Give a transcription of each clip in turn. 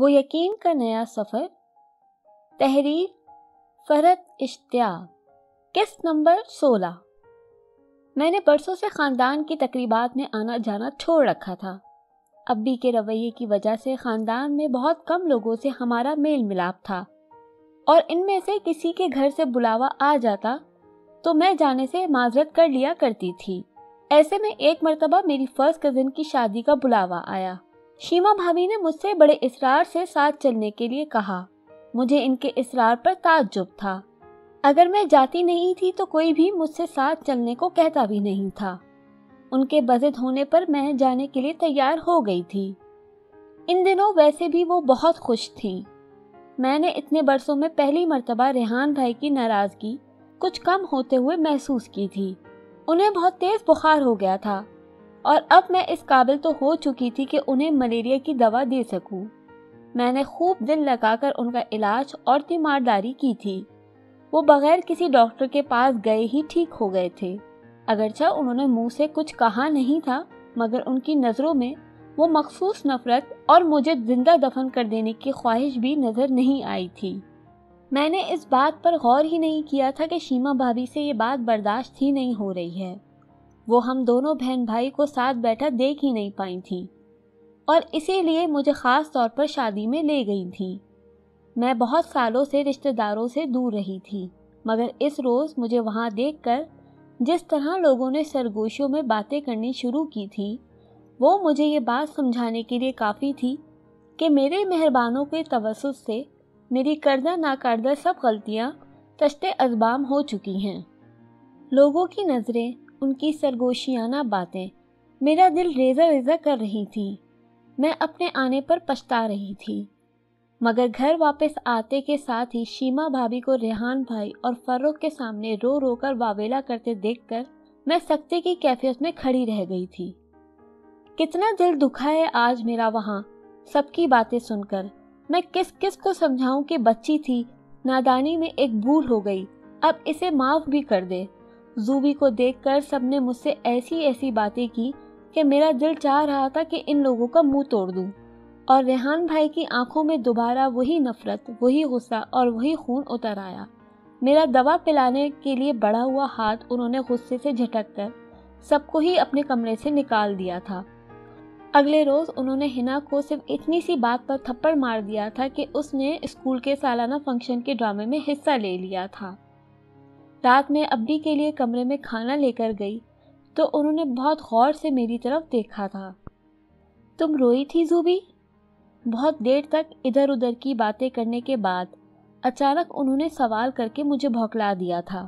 وہ یقین کا نیا سفر. تحریر فرحت اشتیاق. قسط نمبر 16. میں نے برسوں سے خاندان کی تقریبات میں آنا جانا چھوڑ رکھا تھا. ابی کے رویے کی وجہ سے خاندان میں بہت کم لوگوں سے ہمارا میل ملاپ تھا، اور ان میں سے کسی کے گھر سے بلاوا آ جاتا تو میں جانے سے معذرت کر لیا کرتی تھی. ایسے میں ایک مرتبہ میری فرسٹ کزن کی شادی کا بلاوا آیا. شیما بھابھی نے مجھ سے بڑے اصرار سے ساتھ چلنے کے لیے کہا. مجھے ان کے اصرار پر تعجب تھا. اگر میں جاتی نہیں تھی تو کوئی بھی مجھ سے ساتھ چلنے کو کہتا بھی نہیں تھا. ان کے بضد ہونے پر میں جانے کے لیے تیار ہو گئی تھی. ان دنوں ویسے بھی وہ بہت خوش تھیں. میں نے اتنے برسوں میں پہلی مرتبہ ریحان بھائی کی ناراضگی کچھ کم ہوتے ہوئے محسوس کی تھی. انہیں بہت تیز بخار ہو گیا تھا، اور اب میں اس قابل تو ہو چکی تھی کہ انہیں ملیریا کی دوا دے سکوں. میں نے خوب دل لگا کر ان کا علاج اور تیمارداری کی تھی. وہ بغیر کسی ڈاکٹر کے پاس گئے ہی ٹھیک ہو گئے تھے. اگرچہ انہوں نے منہ سے کچھ کہا نہیں تھا، مگر ان کی نظروں میں وہ مخصوص نفرت اور مجھے زندہ دفن کر دینے کی خواہش بھی نظر نہیں آئی تھی. میں نے اس بات پر غور ہی نہیں کیا تھا کہ شیما بھابھی سے یہ بات برداشت ہی نہیں ہو رہی ہے. وہ ہم دونوں بہن بھائی کو ساتھ بیٹھا دیکھ ہی نہیں پائی تھیں، اور اسی لیے مجھے خاص طور پر شادی میں لے گئی تھیں. میں بہت سالوں سے رشتہ داروں سے دور رہی تھی، مگر اس روز مجھے وہاں دیکھ کر جس طرح لوگوں نے سرگوشیوں میں باتیں کرنی شروع کی تھیں، وہ مجھے یہ بات سمجھانے کے لیے کافی تھی کہ میرے مہربانوں کے توسط سے میری کردہ ناکردہ سب غلطیاں تشت ازبام ہو چکی ہیں. لوگوں کی نظریں، ان کی سرگوشیانہ باتیں میرا دل ریزہ ریزہ کر رہی تھی. میں اپنے آنے پر پچھتا رہی تھی. مگر گھر واپس آتے کے ساتھ ہی شیما بھابھی کو ریحان بھائی اور فروخ کے سامنے رو رو کر واویلا کرتے دیکھ کر میں سکتے کی کیفیت میں کھڑی رہ گئی تھی. کتنا دل دکھا ہے آج میرا وہاں سب کی باتیں سن کر. میں کس کس کو سمجھاؤں کہ بچی تھی، نادانی میں ایک بھول ہو گئی، اب اسے معاف بھی کر دے. زوبی کو دیکھ کر سب نے مجھ سے ایسی ایسی باتیں کی کہ میرا دل چاہ رہا تھا کہ ان لوگوں کا منہ توڑ دوں. اور ریحان بھائی کی آنکھوں میں دوبارہ وہی نفرت، وہی غصہ اور وہی خون اتر آیا. میرا دوا پلانے کے لیے بڑھا ہوا ہاتھ انہوں نے غصے سے جھٹک کر سب کو ہی اپنے کمرے سے نکال دیا تھا. اگلے روز انہوں نے ہنا کو صرف اتنی سی بات پر تھپڑ مار دیا تھا کہ اس نے اسکول کے سالانہ فنکشن کے ڈرامے میں حصہ لے لیا تھا. رات میں ابی کے لیے کمرے میں کھانا لے کر گئی تو انہوں نے بہت غور سے میری طرف دیکھا تھا. تم روئی تھی زوبی؟ بہت دیر تک ادھر ادھر کی باتیں کرنے کے بعد اچانک انہوں نے سوال کر کے مجھے بھونکلا دیا تھا.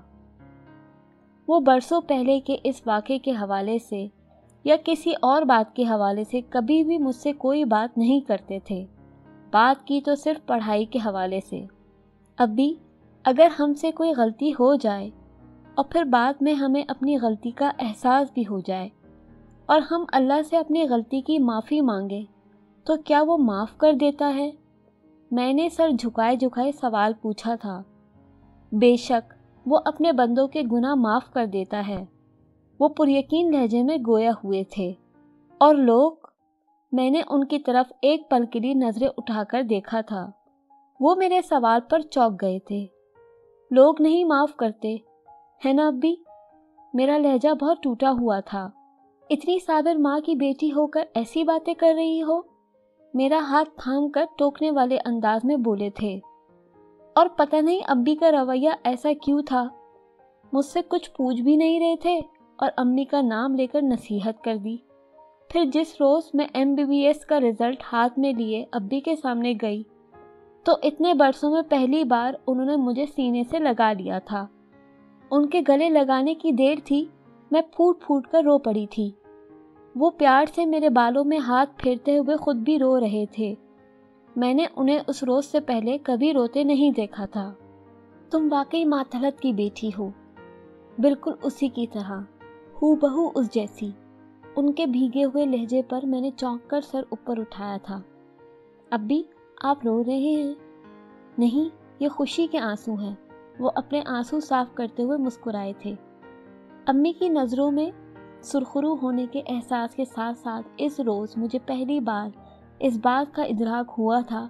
وہ برسوں پہلے کے اس واقعے کے حوالے سے یا کسی اور بات کے حوالے سے کبھی بھی مجھ سے کوئی بات نہیں کرتے تھے. بات کی تو صرف پڑھائی کے حوالے سے. ابی، اگر ہم سے کوئی غلطی ہو جائے اور پھر بعد میں ہمیں اپنی غلطی کا احساس بھی ہو جائے اور ہم اللہ سے اپنی غلطی کی معافی مانگیں تو کیا وہ معاف کر دیتا ہے؟ میں نے سر جھکائے جھکائے سوال پوچھا تھا. بے شک وہ اپنے بندوں کے گناہ معاف کر دیتا ہے، وہ پر یقین لہجے میں گویا ہوئے تھے. اور لوگ؟ میں نے ان کی طرف ایک پل کے لیے نظریں اٹھا کر دیکھا تھا. وہ میرے سوال پر چونک گئے تھے. لوگ نہیں معاف کرتے، ہے نا ابی؟ میرا لہجہ بہت ٹوٹا ہوا تھا. اتنی صابر ماں کی بیٹی ہو کر ایسی باتیں کر رہی ہو؟ میرا ہاتھ تھام کر ٹوکنے والے انداز میں بولے تھے. اور پتہ نہیں ابی کا رویہ ایسا کیوں تھا، مجھ سے کچھ پوچھ بھی نہیں رہے تھے اور امی کا نام لے کر نصیحت کر دی. پھر جس روز میں MBBS کا رزلٹ ہاتھ میں لیے ابی کے سامنے گئی تو اتنے برسوں میں پہلی بار انہوں نے مجھے سینے سے لگا لیا تھا. ان کے گلے لگانے کی دیر تھی، میں پھوٹ پھوٹ کر رو پڑی تھی. وہ پیار سے میرے بالوں میں ہاتھ پھیرتے ہوئے خود بھی رو رہے تھے. میں نے انہیں اس روز سے پہلے کبھی روتے نہیں دیکھا تھا. تم واقعی ماتحت کی بیٹی ہو، بالکل اسی کی طرح، ہو بہو اس جیسی. ان کے بھیگے ہوئے لہجے پر میں نے چونک کر سر اوپر اٹھایا تھا. ابی، آپ رو رہے ہیں؟ نہیں، یہ خوشی کے آنسو ہیں. وہ اپنے آنسو صاف کرتے ہوئے مسکرائے تھے. امی کی نظروں میں سرخرو ہونے کے احساس کے ساتھ ساتھ اس روز مجھے پہلی بار اس بات کا ادراک ہوا تھا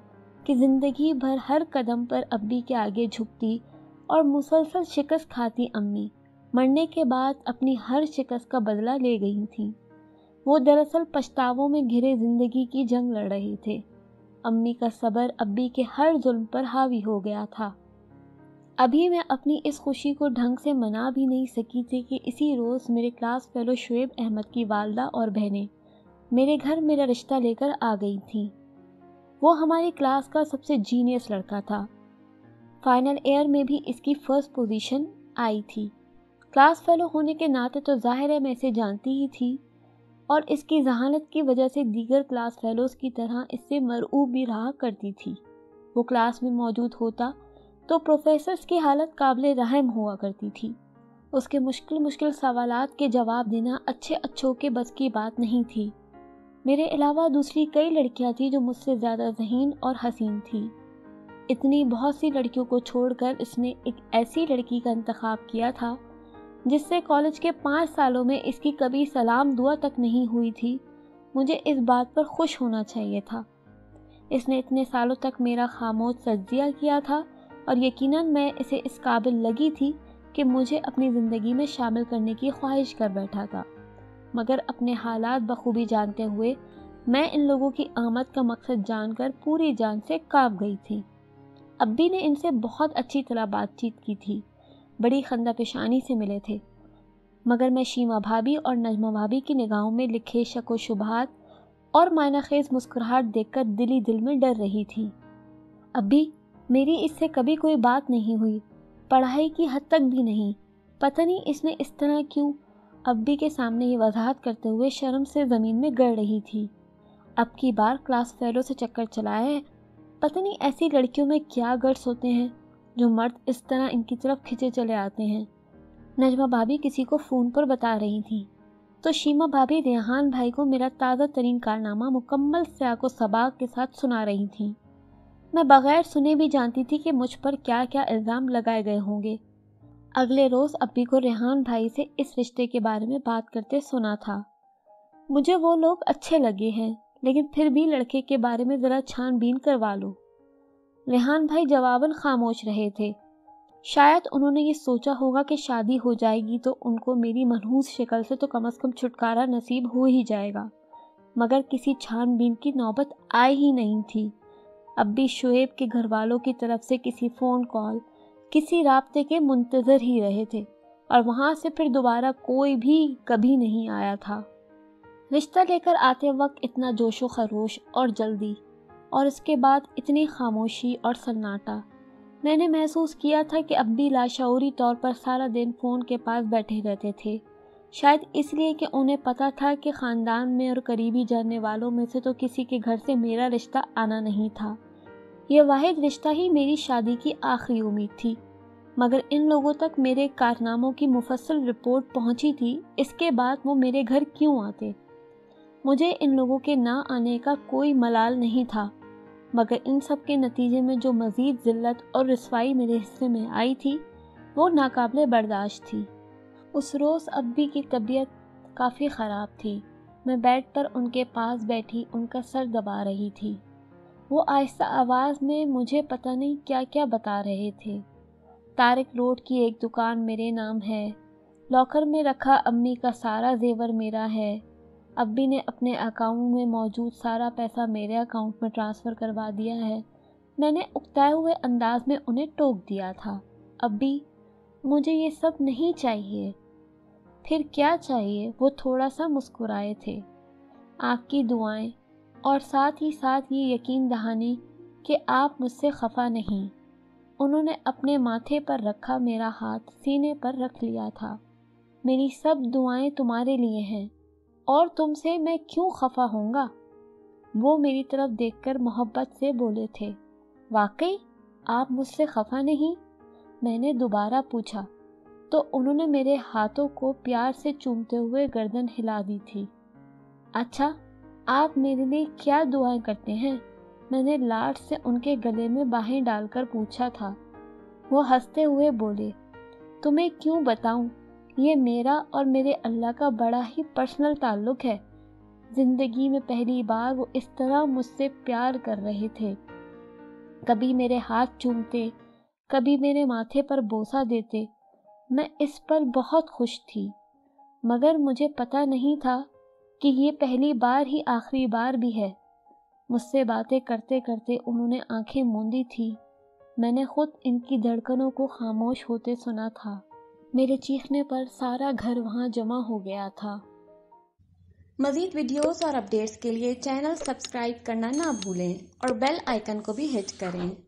کہ زندگی بھر ہر قدم پر ابی کے آگے جھکتی اور مسلسل شکست کھاتی امی مرنے کے بعد اپنی ہر شکست کا بدلہ لے گئی تھیں۔ وہ دراصل پچھتاووں میں گھرے زندگی کی جنگ لڑ رہے تھے۔ امی کا صبر ابی کے ہر ظلم پر حاوی ہو گیا تھا۔ ابھی میں اپنی اس خوشی کو ڈھنگ سے منا بھی نہیں سکی تھی کہ اسی روز میرے کلاس فیلو شعیب احمد کی والدہ اور بہنیں میرے گھر میرا رشتہ لے کر آ گئی تھیں۔ وہ ہماری کلاس کا سب سے جینیس لڑکا تھا۔ فائنل ایئر میں بھی اس کی فرسٹ پوزیشن آئی تھی۔ کلاس فیلو ہونے کے ناطے تو ظاہر ہے میں اسے جانتی ہی تھی، اور اس کی ذہانت کی وجہ سے دیگر کلاس فیلوز کی طرح اس سے مرعوب بھی رہا کرتی تھی۔ وہ کلاس میں موجود ہوتا تو پروفیسرز کی حالت قابل رحم ہوا کرتی تھی۔ اس کے مشکل سوالات کے جواب دینا اچھوں کے بس کی بات نہیں تھی۔ میرے علاوہ دوسری کئی لڑکیاں تھیں جو مجھ سے زیادہ ذہین اور حسین تھیں۔ اتنی بہت سی لڑکیوں کو چھوڑ کر اس نے ایک ایسی لڑکی کا انتخاب کیا تھا جس سے کالج کے 5 سالوں میں اس کی کبھی سلام دعا تک نہیں ہوئی تھی۔ مجھے اس بات پر خوش ہونا چاہیے تھا۔ اس نے اتنے سالوں تک میرا خاموش تجزیہ کیا تھا اور یقیناً میں اسے اس قابل لگی تھی کہ مجھے اپنی زندگی میں شامل کرنے کی خواہش کر بیٹھا تھا، مگر اپنے حالات بخوبی جانتے ہوئے میں ان لوگوں کی آمد کا مقصد جان کر پوری جان سے کانپ گئی تھی۔ ابی نے ان سے بہت اچھی طرح بات چیت کی تھی، بڑی خندہ پیشانی سے ملے تھے، مگر میں شیما بھابی اور نجمہ بھابی کی نگاہوں میں لکھے شک و شبہات اور معنی خیز مسکراہٹ دیکھ کر دل میں ڈر رہی تھی۔ ابی، میری اس سے کبھی کوئی بات نہیں ہوئی، پڑھائی کی حد تک بھی نہیں، پتہ نہیں اس نے اس طرح کیوں۔ ابی کے سامنے یہ وضاحت کرتے ہوئے شرم سے زمین میں گڑ رہی تھی۔ اب کی بار کلاس فیلو سے چکر چلایا ہے، پتہ نہیں ایسی لڑکیوں میں کیا گٹس ہوتے ہیں جو مرد اس طرح ان کی طرف کھنچے چلے آتے ہیں۔ نجمہ بھابی کسی کو فون پر بتا رہی تھی تو شیما بھابی ریحان بھائی کو میرا تازہ ترین کارنامہ مکمل سیاق و سباق کے ساتھ سنا رہی تھیں۔ میں بغیر سنے بھی جانتی تھی کہ مجھ پر کیا کیا الزام لگائے گئے ہوں گے۔ اگلے روز ابی کو ریحان بھائی سے اس رشتے کے بارے میں بات کرتے سنا تھا۔ مجھے وہ لوگ اچھے لگے ہیں، لیکن پھر بھی لڑکے کے بارے میں ذرا چھان بین کروا لو۔ ریحان بھائی جواباً خاموش رہے تھے۔ شاید انہوں نے یہ سوچا ہوگا کہ شادی ہو جائے گی تو ان کو میری منحوس شکل سے تو کم از کم چھٹکارا نصیب ہو ہی جائے گا، مگر کسی چھان بین کی نوبت آئی ہی نہیں تھی۔ ابی شعیب کے گھر والوں کی طرف سے کسی فون کال، کسی رابطے کے منتظر ہی رہے تھے، اور وہاں سے پھر دوبارہ کوئی بھی کبھی نہیں آیا تھا۔ رشتہ لے کر آتے وقت اتنا جوش و خروش اور جلدی، اور اس کے بعد اتنی خاموشی اور سناٹا۔ میں نے محسوس کیا تھا کہ ابی لاشعوری طور پر سارا دن فون کے پاس بیٹھے رہتے تھے، شاید اس لیے کہ انہیں پتا تھا کہ خاندان میں اور قریبی جاننے والوں میں سے تو کسی کے گھر سے میرا رشتہ آنا نہیں تھا۔ یہ واحد رشتہ ہی میری شادی کی آخری امید تھی، مگر ان لوگوں تک میرے کارناموں کی مفصل رپورٹ پہنچی تھی، اس کے بعد وہ میرے گھر کیوں آتے؟ مجھے ان لوگوں کے نہ آنے کا کوئی ملال نہیں تھا، مگر ان سب کے نتیجے میں جو مزید ذلت اور رسوائی میرے حصے میں آئی تھی وہ ناقابل برداشت تھی۔ اس روز ابی کی طبیعت کافی خراب تھی۔ میں بیڈ پر ان کے پاس بیٹھی ان کا سر دبا رہی تھی۔ وہ آہستہ آواز میں مجھے پتہ نہیں کیا کیا بتا رہے تھے۔ طارق روڈ کی ایک دکان میرے نام ہے، لاکر میں رکھا امی کا سارا زیور میرا ہے، ابی نے اپنے اکاؤنٹ میں موجود سارا پیسہ میرے اکاؤنٹ میں ٹرانسفر کروا دیا ہے۔ میں نے اکتائے ہوئے انداز میں انہیں ٹوک دیا تھا، ابی مجھے یہ سب نہیں چاہیے۔ پھر کیا چاہیے؟ وہ تھوڑا سا مسکرائے تھے۔ آپ کی دعائیں، اور ساتھ ہی ساتھ یہ یقین دہانی کہ آپ مجھ سے خفا نہیں۔ انہوں نے اپنے ماتھے پر رکھا میرا ہاتھ سینے پر رکھ لیا تھا۔ میری سب دعائیں تمہارے لیے ہیں، اور تم سے میں کیوں خفا ہوں گا؟ وہ میری طرف دیکھ کر محبت سے بولے تھے۔ واقعی آپ مجھ سے خفا نہیں؟ میں نے دوبارہ پوچھا تو انہوں نے میرے ہاتھوں کو پیار سے چومتے ہوئے گردن ہلا دی تھی۔ اچھا، آپ میرے لیے کیا دعائیں کرتے ہیں؟ میں نے لاڈ سے ان کے گلے میں باہیں ڈال کر پوچھا تھا۔ وہ ہنستے ہوئے بولے، تمہیں کیوں بتاؤں، یہ میرا اور میرے اللہ کا بڑا ہی پرسنل تعلق ہے۔ زندگی میں پہلی بار وہ اس طرح مجھ سے پیار کر رہے تھے۔ کبھی میرے ہاتھ چومتے، کبھی میرے ماتھے پر بوسہ دیتے۔ میں اس پر بہت خوش تھی، مگر مجھے پتہ نہیں تھا کہ یہ پہلی بار ہی آخری بار بھی ہے۔ مجھ سے باتیں کرتے کرتے انہوں نے آنکھیں موندی تھی۔ میں نے خود ان کی دھڑکنوں کو خاموش ہوتے سنا تھا۔ میرے چیخنے پر سارا گھر وہاں جمع ہو گیا تھا۔ مزید ویڈیوز اور اپڈیٹس کے لیے چینل سبسکرائب کرنا نہ بھولیں اور بیل آئیکن کو بھی ہٹ کریں۔